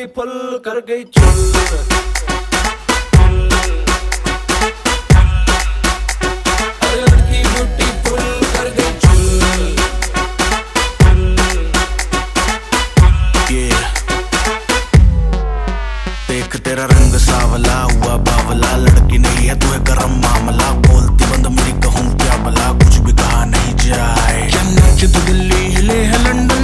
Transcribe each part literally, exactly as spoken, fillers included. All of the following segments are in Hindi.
ब्यूटीफुल कर गई चुल। अरे लड़की ब्यूटीफुल कर गई चुल। yeah. देख तेरा रंग सावला हुआ बावला, लड़की नहीं है तू है गरम मामला। बोलती बंद मेरी कहूँ क्या भला, कुछ भी कहा नहीं जाए। क्या नाच तू दिल्ली हिले है लंदन,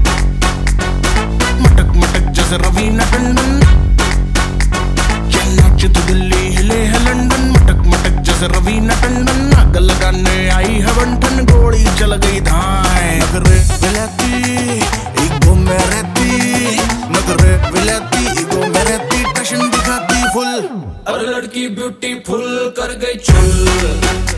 मटक मटक जैसे रवीना टंडन। क्या नाच तू दिल्ली हिले है लंदन, मटक मटक जैसे रवीना टंडन। आग लगाने आई है बंठन, गोली चल गई धाए। नगरे विलाती ईगो में रहती, नगरे विलाती ईगो में रहती, टशन दिखाती फुल। अरे लड़की ब्यूटीफुल कर गई चुल।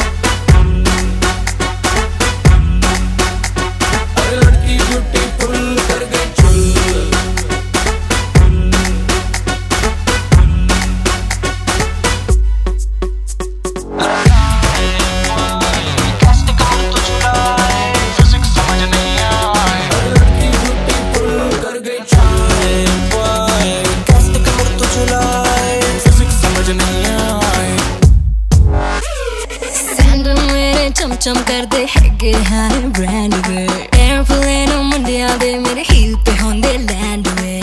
चम कर दे हैगे हाय ब्रांड वे, एयरप्लेन मुंडिया दे मेरे हील पे होंदे लैंड वे।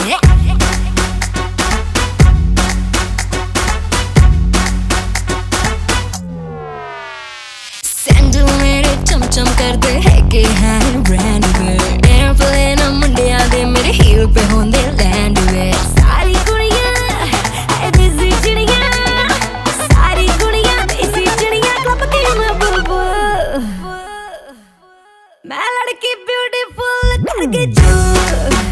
सैंडल मेरे चम चम कर दे हैगे हाय ब्रांड वे, एयरप्लेन मुंडिया दे मेरे हील पे होंदे लैंड वे। सारी कुड़ियां है देसी चिड़ियां, सारी कुड़ियां देसी चिड़ियां, क्लब की मैं बुलबुल। मैं लड़की ब्यूटीफुल कर गई चुल।